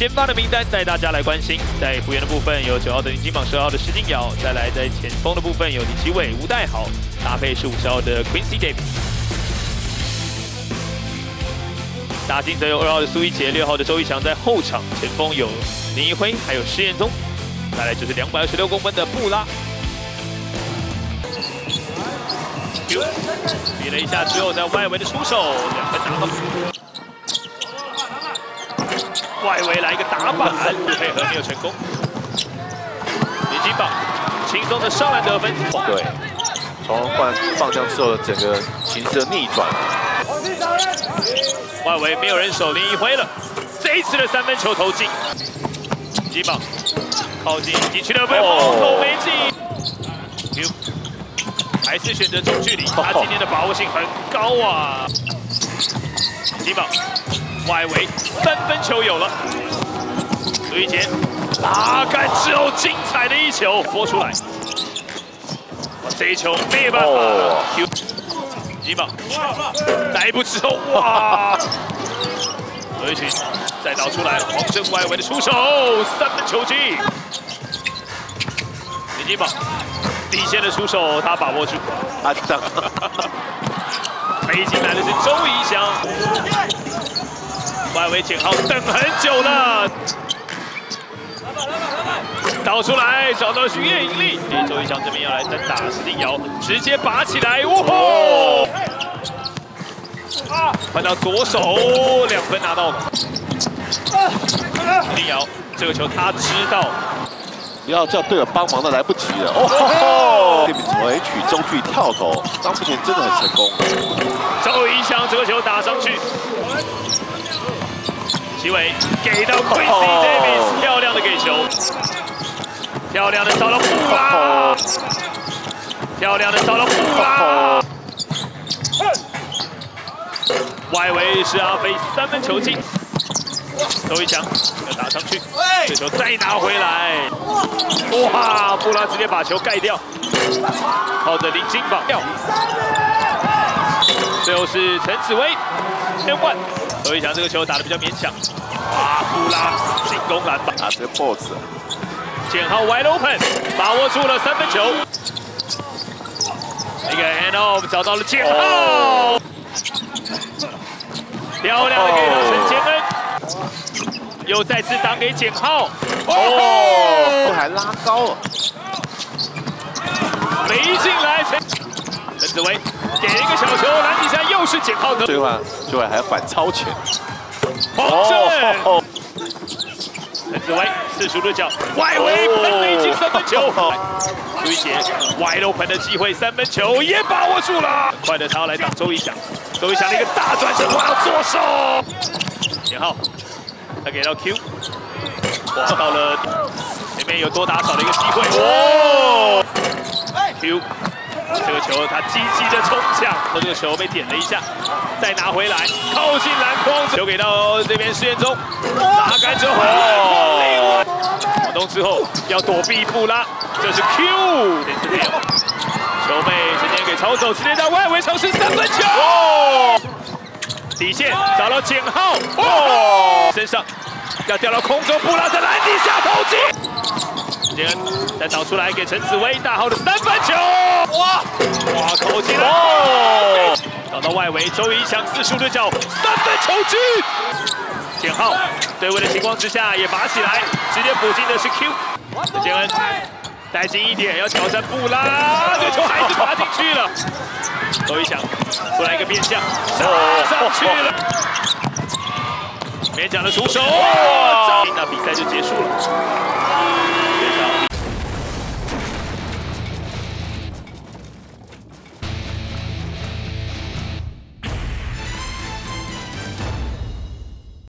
先发的名单带大家来关心。在辅援的部分有9号的林金榜、12号的石金尧，再来在前锋的部分有李奇伟、吴代豪，搭配15号的 Quincy Davis。打进则有2号的苏一杰、6号的周一翔在后场，前锋有林一辉还有施彦宗，再来就是226公分的布拉。 比了一下之后，在外围的出手，2分拿到。外围来一个打板，配合没有成功。林金榜轻松的上篮得分。 对，从换放枪之后，整个形势的逆转。 外围没有人守林一辉了，这一次的3分球投进。林金榜靠近禁区的被抛投没进。还是选择中距离，他今天的把握性很高啊！金宝外围3分球有了，苏一杰拉杆之后精彩的一球拨出来，这一球没有办法。金宝逮捕之后，哇！何一群再倒出来，黄正外围的出手，3分球进。林金宝。 底线的出手，他把握住。 啊，这样。 飞进来的是周怡翔，外围简浩等很久了，倒出来找到徐叶盈利。周怡翔这边要来单打石金尧，直接拔起来，哇吼！换到左手，2分拿到了。石金尧这个球他知道。 要叫队友帮忙的来不及了哦！对比组 H 中距跳投，张福田真的很成功。 周怡翔这个球打上去，齐伟给到 Quincy Davis， 漂亮的给球，漂亮的找到布拉，漂亮的找到布拉，外围是阿飞3分球进。 周一翔要打上去，这球再拿回来，哇！布拉直接把球盖掉，靠着林金榜掉。最后是陈子威1000万，周一翔这个球打得比较勉强，哇！布拉进攻篮板， 啊，这个 boss， 简浩 wide open， 把握住了3分球，一个 hand off 找到了简浩，漂亮的给到陈杰恩。 又再次挡给简浩， 哦，还拉高了， 没进来，陈子威给一个小球，篮底下又是简浩的， 最后还反超前， 黄正，陈子威45度角，外围喷了一进3分球，朱一杰wide open的机会，3分球也把握住了，快的他要来挡周一翔，周一翔的一个大转身，哇，左手，简浩。 他给到 Q， 哇，到了前面有多打少的一个机会，哦 ，Q， 这个球他积极的冲抢，这个球被点了一下，再拿回来，靠近篮筐，球给到这边施彦宗，拉杆之后，跑动之后要躲避布拉，这是 Q， 这次没有，球被陈杰给抄走，直接在外围尝试3分球。哦 底线找到简浩，哦，身上要掉到空中，布拉在篮底下投进，杰恩再倒出来给陈子威，大号的3分球，哇，扣进来，哦，找到外围，周怡翔45度角3分球进，简浩对位的情况之下也拔起来，直接补进的是 Q， 杰恩带进一点，要挑战布拉，这球还是拔进去了。 周一翔出来一个变向，上去了，勉强的出手，那比赛就结束了。